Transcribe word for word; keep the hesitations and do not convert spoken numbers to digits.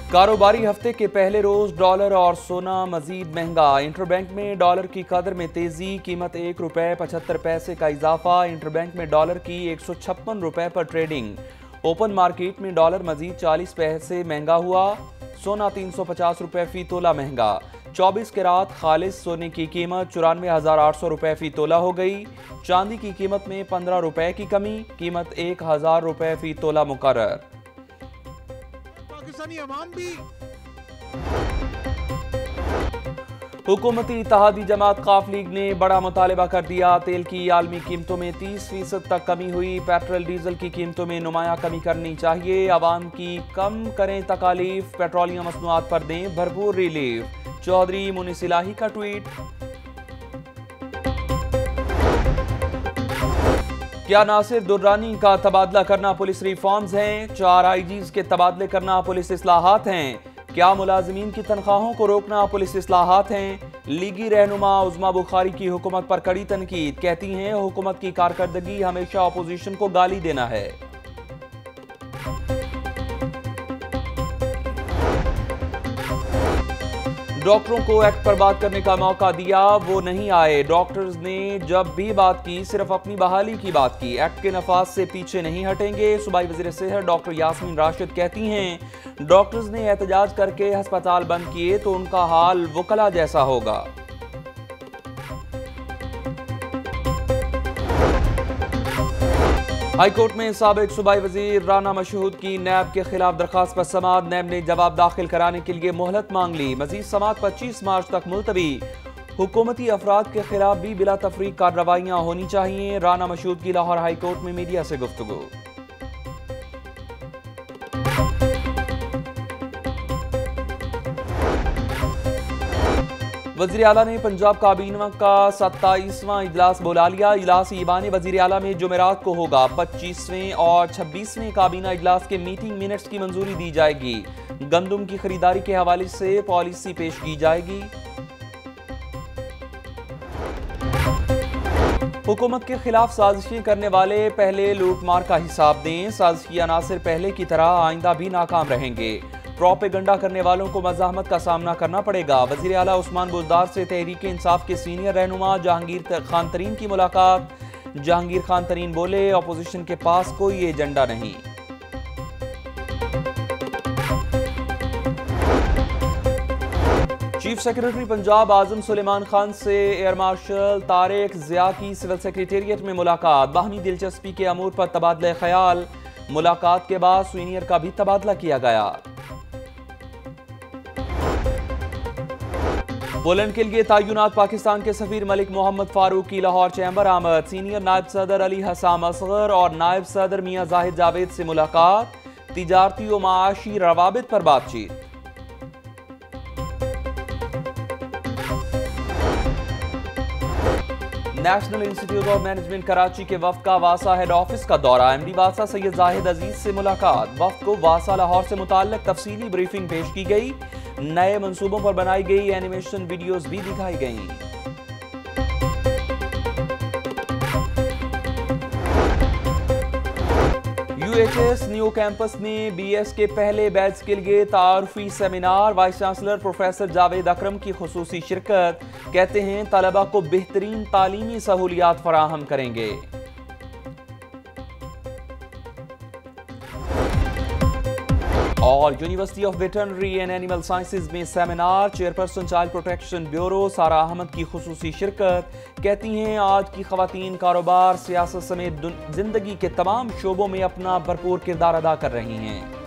कारोबारी हफ्ते के पहले रोज डॉलर और सोना मजीद महंगा। इंटरबैंक में डॉलर की कदर में तेजी, कीमत एक रुपए पचहत्तर पैसे का इजाफा। इंटरबैंक में डॉलर की एक सौ छप्पन रुपए पर ट्रेडिंग। ओपन मार्केट में डॉलर मजीद चालीस पैसे महंगा हुआ। सोना तीन सौ पचास रुपए फी तोला महंगा। चौबीस कैरात खालिस सोने की कीमत चौरानवे हजार आठ सौ रुपए फी तोला हो गई। चांदी की कीमत में पंद्रह रुपए की कमी, कीमत एक हजार रुपए फी तोला मुकर्रर। पाकिस्तानी अवाम भी हुकूमती इत्तेहादी जमात काफ लीग ने बड़ा मुतालबा कर दिया। तेल की आलमी कीमतों में तीस फीसद तक कमी हुई। पेट्रोल डीजल की कीमतों में नुमाया कमी करनी चाहिए। आवाम की कम करें तकालीफ, पेट्रोलियम मसनूआत पर दें भरपूर रिलीफ। चौधरी मुनीस इलाही का ट्वीट। क्या नासिर दुर्रानी का तबादला करना पुलिस रिफॉर्म्स हैं? चार आईजीज के तबादले करना पुलिस इस्लाहात हैं? क्या मुलाजिमीन की तनख्वाहों को रोकना पुलिस इस्लाहात हैं? लीगी रहनुमा उज़मा बुखारी की हुकूमत पर कड़ी तनकीद, कहती हैं हुकूमत की कारकर्दगी हमेशा अपोजिशन को गाली देना है। डॉक्टरों को एक्ट पर बात करने का मौका दिया, वो नहीं आए। डॉक्टर्स ने जब भी बात की सिर्फ अपनी बहाली की बात की, एक्ट के नफाज से पीछे नहीं हटेंगे। सूबाई वज़ीर सेहत डॉक्टर यास्मीन राशिद कहती हैं डॉक्टर्स ने एहतजाज करके अस्पताल बंद किए तो उनका हाल वकला जैसा होगा। हाईकोर्ट में साबिक सूबाई वजीर राना मशहूद की नैब के खिलाफ दरखास्त पर समाअत। नैब ने जवाब दाखिल कराने के लिए मोहलत मांग ली। मजीद समाअत पच्चीस मार्च तक मुलतवी। हुकूमती अफराद के खिलाफ भी बिला तफरीक कार्रवाइयां होनी चाहिए। राना मशहूद की लाहौर हाईकोर्ट में मीडिया से गुफ्तगू। वज़ीर आला ने पंजाब काबीना का सत्ताईसवां इजलास बुला लिया। इजलास ईवान वज़ीर आला में जुमेरात को होगा। पच्चीसवें और छब्बीसवें काबीना इजलास के मीटिंग मिनट्स की मंजूरी दी जाएगी। गंदम की खरीदारी के हवाले से पॉलिसी पेश की जाएगी। हुकूमत के खिलाफ साजिशें करने वाले पहले लूटमार का हिसाब दें। साजिशी अनासिर पहले की तरह आइंदा भी नाकाम रहेंगे। प्रोपेगंडा करने वालों को मज़ाहमत का सामना करना पड़ेगा। वज़ीर आला उस्मान बुज़दार से तहरीक इंसाफ के सीनियर रहनुमा जहांगीर खान तरीन की मुलाकात। जहांगीर खान तरीन बोले अपोजिशन के पास कोई एजेंडा नहीं। चीफ सेक्रेटरी पंजाब आजम सुलेमान खान से एयर मार्शल तारिक ज़िया की सिविल सेक्रेटेरिएट में मुलाकात। बाहमी दिलचस्पी के अमूर पर तबादला ख्याल। मुलाकात के बाद सीनियर का भी तबादला किया गया। पोलैंड के लिए तय्युनात पाकिस्तान के सफीर मलिक मोहम्मद फारूक की लाहौर चैम्बर आमद। सीनियर नायब सदर अली हसाम असगर और नायब सदर मियां जाहिद जावेद से मुलाकात। तिजारती और माशी रवाबित पर बातचीत। National institute of management Karachi के वफ्द का वासा हेड ऑफिस का दौरा। एमडी वासा सैयद जाहिद अजीज से मुलाकात। वफ्द को वासा लाहौर से मुताल्लिक तफसीली ब्रीफिंग पेश की गई। नए मंसूबों पर बनाई गई एनिमेशन वीडियोस भी दिखाई गई। यूएचएस न्यू कैंपस में बीएस के पहले बैच के लिए तारुफी seminar. Vice chancellor professor Javed Akram की खुसूसी शिरकत। कहते हैं तलबा को बेहतरीन तालीमी सहूलियात फराहम करेंगे। और university of veterinary and animal sciences में seminar. Chairperson child protection bureau Sara Ahmed की खुसूसी शिरकत। कहती हैं आज की खवातीन कारोबार, सियासत समेत जिंदगी के तमाम शोबों में अपना भरपूर किरदार अदा कर रही हैं।